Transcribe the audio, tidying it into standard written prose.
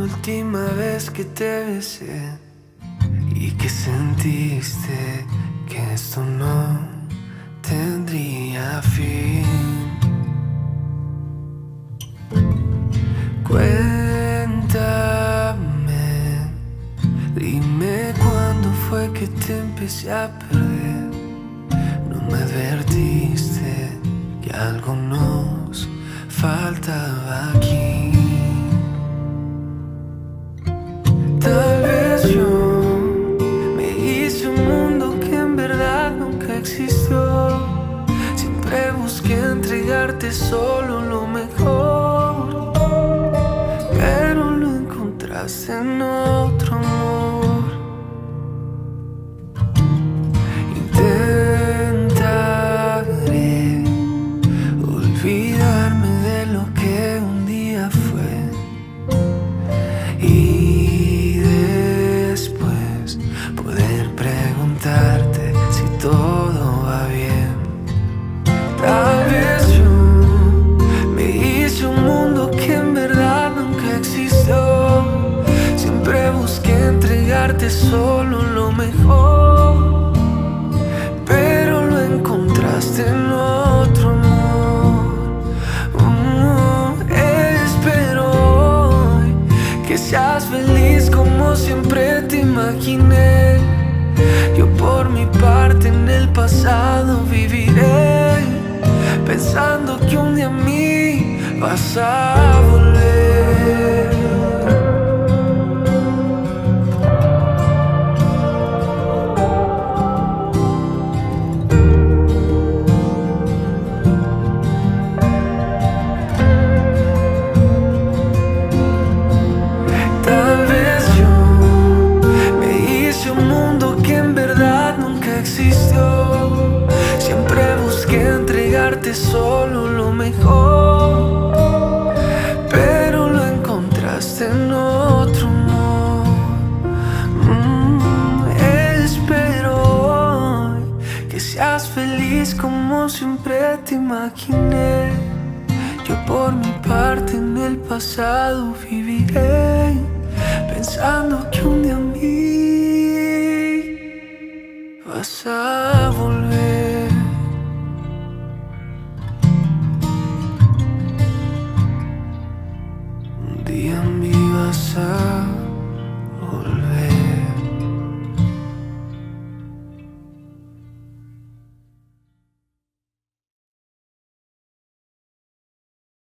última vez que te besé y que sentiste que esto no tendría fin. Cuéntame, dime cuándo fue que te empecé a perder. No me advertiste que algo nos faltaba aquí. Tal vez yo me hice un mundo que en verdad nunca existió. Siempre busqué entregarte solo lo mejor, pero lo encontraste en otro amor. Intentaré olvidarme de lo que un día fue y después poder preguntarte si todo va bien. Tal vez yo me hice un mundo que en verdad nunca existió. Siempre busqué entregarte solo lo mejor, pero lo encontraste en otro amor. Espero hoy que seas feliz como siempre te imaginé. Yo por mi parte en el pasado viviré, pensando que un día a mí vas a volver. Tal vez yo me hice un mundo que en verdad nunca existió. Siempre busqué entregarte solo lo mejor, pero lo encontraste en otro amor. Espero hoy que seas feliz como siempre te imaginé. Yo por mi parte en el pasado viviré, pensando que un día a mí vas a